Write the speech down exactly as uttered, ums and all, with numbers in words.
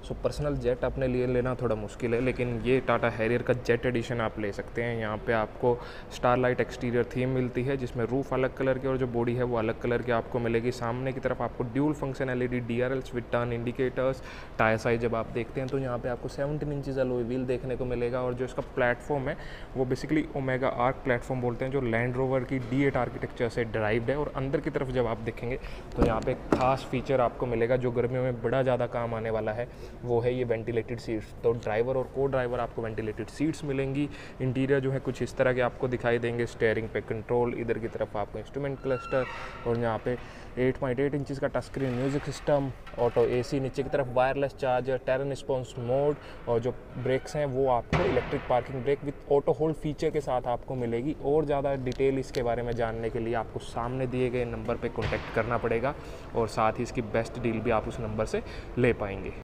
So personal jet अपने लिए लेना थोड़ा मुश्किल है, लेकिन ये टाटा हैरियर का जेट एडिशन आप ले सकते हैं। यहाँ पे आपको स्टारलाइट एक्सटीरियर थीम मिलती है, जिसमें रूफ अलग कलर के और जो बॉडी है वो अलग कलर की आपको मिलेगी। सामने की तरफ आपको dual function LED D R Ls with turn indicators. Tyre size जब आप देखते हैं तो यहाँ पे आपको सेवनटीन इंचज़ अलॉय व्हील देखने को मिलेगा, और जो इसका प्लेटफॉर्म है वो बेसिकली ओमेगा आर्क प्लेटफॉर्म बोलते हैं, जो लैंड रोवर की डी एट आर्किटेक्चर से ड्राइव्ड है। और अंदर की तरफ जब आप देखेंगे तो यहाँ पे एक खास फीचर आपको मिलेगा जो गर्मियों में बड़ा ज़्यादा काम आने वाला है, वो है ये वेंटिलेटेड सीट्स। तो ड्राइवर और को ड्राइवर आपको वेंटिलेटेड सीट्स मिलेंगी। इंटीरियर जो है कुछ इस तरह के आपको दिखाई देंगे, स्टेयरिंग पे कंट्रोल, इधर की तरफ आपको इंस्ट्रूमेंट क्लस्टर, और यहाँ पे एट पॉइंट एट इंचज़ का touch screen music system, auto AC, नीचे की तरफ wireless charger, terrain response mode, और जो ब्रेक्स हैं वो आपको electric parking brake with auto hold feature के साथ आपको मिलेगी। और ज़्यादा डिटेल इसके बारे में जानने के लिए आपको सामने दिए गए नंबर पे कॉन्टैक्ट करना पड़ेगा, और साथ ही इसकी बेस्ट डील भी आप उस नंबर से ले पाएंगे।